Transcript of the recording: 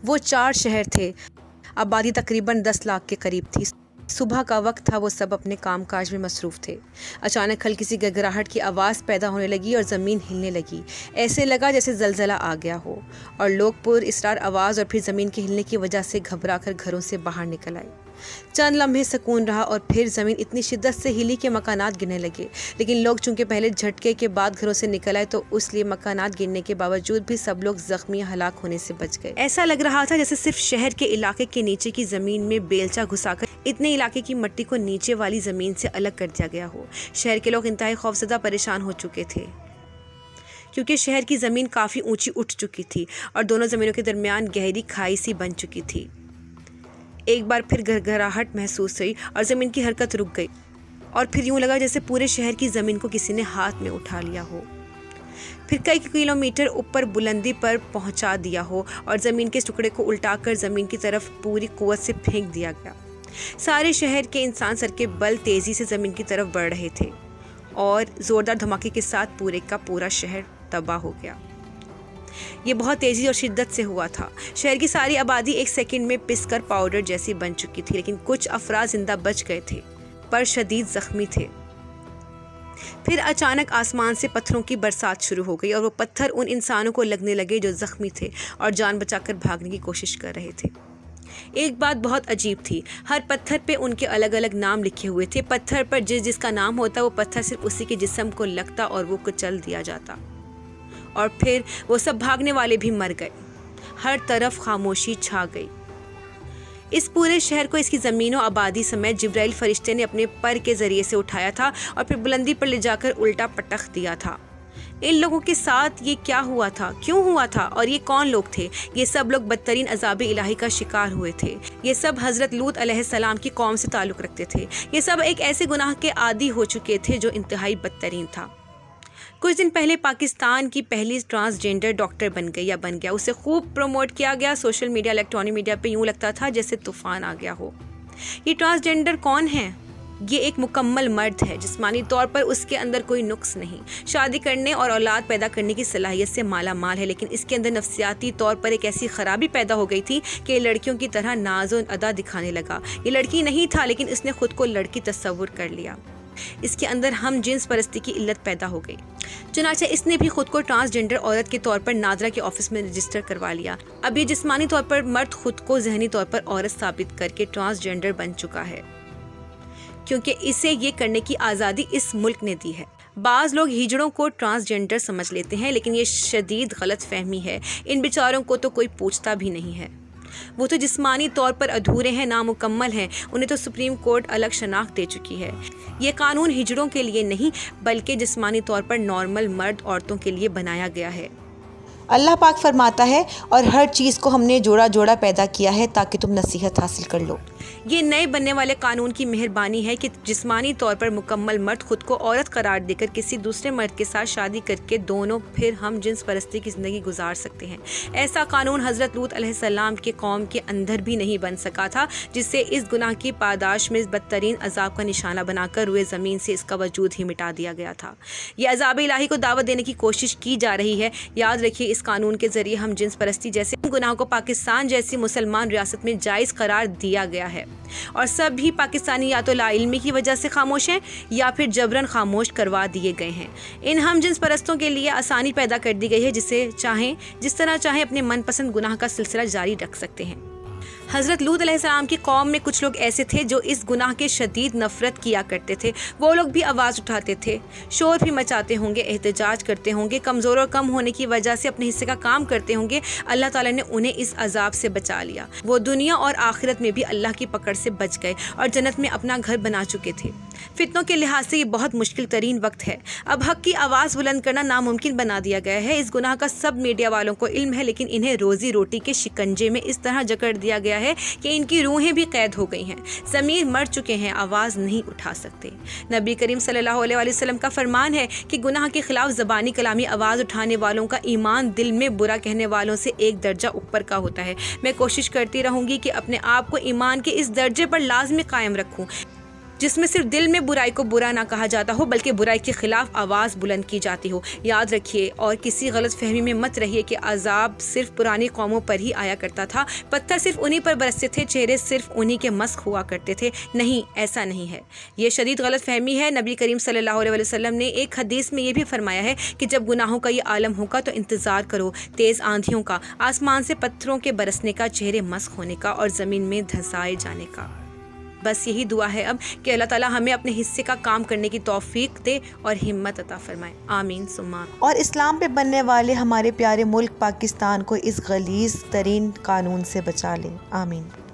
वो 4 शहर थे। आबादी तकरीबन 10 लाख के करीब थी। सुबह का वक्त था, वो सब अपने कामकाज में मसरूफ़ थे। अचानक हल्की सी गड़गड़ाहट की आवाज़ पैदा होने लगी और ज़मीन हिलने लगी। ऐसे लगा जैसे ज़लज़ला आ गया हो, और लोग पुरअसरार आवाज़ और फिर ज़मीन के हिलने की वजह से घबरा कर घरों से बाहर निकल आए। चंद लम्हे सुकून रहा और फिर ज़मीन इतनी शिद्दत से हिली कि मकानात गिरने लगे। लेकिन लोग चूंकि पहले झटके के बाद घरों से निकल आए, तो इसलिए मकानात गिरने के बावजूद भी सब लोग ज़ख्मी हलाक होने से बच गए। ऐसा लग रहा था जैसे सिर्फ शहर के इलाके के नीचे की ज़मीन में बेलचा घुसाकर इतने इलाके की मिट्टी को नीचे वाली ज़मीन से अलग कर दिया गया हो। शहर के लोग इंतहाई खौफज़दा परेशान हो चुके थे, क्योंकि शहर की ज़मीन काफ़ी ऊंची उठ चुकी थी और दोनों ज़मीनों के दरमियान गहरी खाई सी बन चुकी थी। एक बार फिर घरघराहट महसूस हुई और ज़मीन की हरकत रुक गई, और फिर यूँ लगा जैसे पूरे शहर की ज़मीन को किसी ने हाथ में उठा लिया हो, फिर कई किलोमीटर ऊपर बुलंदी पर पहुंचा दिया हो और ज़मीन के टुकड़े को उल्टाकर ज़मीन की तरफ पूरी कुव्वत से फेंक दिया गया। सारे शहर के इंसान सर के बल तेज़ी से ज़मीन की तरफ बढ़ रहे थे और ज़ोरदार धमाके के साथ पूरे का पूरा शहर तबाह हो गया। ये बहुत तेज़ी और शिद्दत से हुआ था। शहर की सारी आबादी एक सेकंड में पिसकर पाउडर जैसी बन चुकी थी, लेकिन कुछ अफराद जिंदा बच गए थे पर शदीद ज़ख्मी थे। फिर अचानक आसमान से पत्थरों की बरसात शुरू हो गई और वो पत्थर उन इंसानों को लगने लगे जो ज़ख्मी थे और जान बचाकर भागने की कोशिश कर रहे थे। एक बात बहुत अजीब थी, हर पत्थर पे उनके अलग अलग नाम लिखे हुए थे। पत्थर पर जिसका नाम होता वो पत्थर सिर्फ उसी के जिस्म को लगता और वो कुचल दिया जाता, और फिर वो सब भागने वाले भी मर गए। हर तरफ खामोशी छा गई। इस पूरे शहर को इसकी ज़मीनों आबादी समेत जिब्राइल फरिश्ते ने अपने पर के ज़रिए से उठाया था और फिर बुलंदी पर ले जाकर उल्टा पटक दिया था। इन लोगों के साथ ये क्या हुआ था, क्यों हुआ था, और ये कौन लोग थे? ये सब लोग बदतरीन अज़ाब इलाही का शिकार हुए थे। ये सब हज़रत लूत अलैहिस्सलाम की कौम से ताल्लुक़ रखते थे। ये सब एक ऐसे गुनाह के आदी हो चुके थे जो इंतहाई बदतरीन था। कुछ दिन पहले पाकिस्तान की पहली ट्रांसजेंडर डॉक्टर बन गया। उसे खूब प्रमोट किया गया। सोशल मीडिया, इलेक्ट्रॉनिक मीडिया पे यूँ लगता था जैसे तूफान आ गया हो। ये ट्रांसजेंडर कौन है? ये एक मुकम्मल मर्द है। जिस्मानी तौर पर उसके अंदर कोई नुक्स नहीं, शादी करने और औलाद पैदा करने की सलाहियत से माला माल है, लेकिन इसके अंदर नफ्सियाती तौर पर एक ऐसी खराबी पैदा हो गई थी कि ये लड़कियों की तरह नाज़ो अदा दिखाने लगा। ये लड़की नहीं था, लेकिन इसने खुद को लड़की तस्वुर कर लिया। इसके अंदर हम जिन्स परस्ती की इल्लत पैदा हो गई। चुनाचे इसने भी खुद को ट्रांसजेंडर औरत के तौर पर नादरा के ऑफिस में रजिस्टर करवा लिया। अब ये जिस्मानी तौर पर मर्द खुद को ज़हनी तौर पर औरत साबित करके ट्रांसजेंडर बन चुका है, क्योंकि इसे ये करने की आज़ादी इस मुल्क ने दी है। बाज़ लोग हिजड़ों को ट्रांसजेंडर समझ लेते हैं, लेकिन ये शदीद गलत फहमी है। इन बेचारों को तो कोई पूछता भी नहीं है। वो तो जिस्मानी तौर पर अधूरे हैं, नामुकम्मल हैं। उन्हें तो सुप्रीम कोर्ट अलग शनाख्त दे चुकी है। ये कानून हिजड़ों के लिए नहीं, बल्कि जिस्मानी तौर पर नॉर्मल मर्द औरतों के लिए बनाया गया है। अल्लाह पाक फरमाता है, और हर चीज़ को हमने जोड़ा जोड़ा पैदा किया है ताकि तुम नसीहत हासिल कर लो। ये नए बनने वाले कानून की मेहरबानी है कि जिस्मानी तौर पर मुकम्मल मर्द खुद को औरत करार देकर किसी दूसरे मर्द के साथ शादी करके दोनों फिर हम जिन्स परस्ती की ज़िंदगी गुजार सकते हैं। ऐसा कानून हज़रत लूत अलैहिस्सलाम के कौम के अंदर भी नहीं बन सका था, जिससे इस गुनाह की पादाश में बदतरीन अजाब का निशाना बनाकर रुए ज़मीन से इसका वजूद ही मिटा दिया गया था। ये अजाब इलाही को दावत देने की कोशिश की जा रही है। याद रखिए, इस कानून के ज़रिए हम जिन्स परस्ती जैसे गुनाहों को पाकिस्तान जैसी मुसलमान रियासत में जायज़ करार दिया गया है, और सभी पाकिस्तानी या तो लाइल्मी की वजह से खामोश हैं या फिर जबरन खामोश करवा दिए गए हैं। इन हम जिन्स परस्तों के लिए आसानी पैदा कर दी गई है, जिस तरह चाहें अपने मनपसंद गुनाह का सिलसिला जारी रख सकते हैं। हज़रत लूत अलैहिस्सलाम की कौम में कुछ लोग ऐसे थे जो इस गुनाह के शदीद नफ़रत किया करते थे। वो लोग भी आवाज़ उठाते थे, शोर भी मचाते होंगे, एहतजाज करते होंगे, कमज़ोर और कम होने की वजह से अपने हिस्से का काम करते होंगे। अल्लाह ताला ने उन्हें इस अजाब से बचा लिया। वो दुनिया और आखिरत में भी अल्लाह की पकड़ से बच गए और जन्नत में अपना घर बना चुके थे। फितनों के लिहाज से ये बहुत मुश्किल तरीन वक्त है। अब हक की आवाज़ बुलंद करना नामुमकिन बना दिया गया है। इस गुनाह का सब मीडिया वालों को इल्म है, लेकिन इन्हें रोज़ी रोटी के शिकंजे में इस तरह जकड़ दिया गया है कि इनकी रूहें भी कैद हो गई हैं। ज़मीर मर चुके हैं, आवाज़ नहीं उठा सकते। नबी करीम सल्लल्लाहु अलैहि वसल्लम का फरमान है कि गुनाह के खिलाफ ज़बानी कलामी आवाज़ उठाने वालों का ईमान दिल में बुरा कहने वालों से एक दर्जा ऊपर का होता है। मैं कोशिश करती रहूँगी कि अपने आप को ईमान के इस दर्जे पर लाजमी कायम रखूँ। जिसमें सिर्फ दिल में बुराई को बुरा ना कहा जाता हो बल्कि बुराई के खिलाफ आवाज़ बुलंद की जाती हो। याद रखिए और किसी गलत फहमी में मत रहिए कि अजाब सिर्फ पुरानी कौमों पर ही आया करता था, पत्थर सिर्फ उन्हीं पर बरसते थे, चेहरे सिर्फ उन्हीं के मस्क हुआ करते थे। नहीं, ऐसा नहीं है। ये शदीद गलत फहमी है। नबी करीम सल्लल्लाहु अलैहि वसल्लम ने एक हदीस में ये भी फरमाया है कि जब गुनाहों का ये आलम होगा तो इंतज़ार करो तेज़ आंधियों का, आसमान से पत्थरों के बरसने का, चेहरे मस्क होने का और ज़मीन में धंसाए जाने का। बस यही दुआ है अब कि अल्लाह ताला हमें अपने हिस्से का काम करने की तौफीक दे और हिम्मत अता फरमाए। आमीन सुम्मा आमीन। और इस्लाम पे बनने वाले हमारे प्यारे मुल्क पाकिस्तान को इस गलीज़ तरीन कानून से बचा ले। आमीन।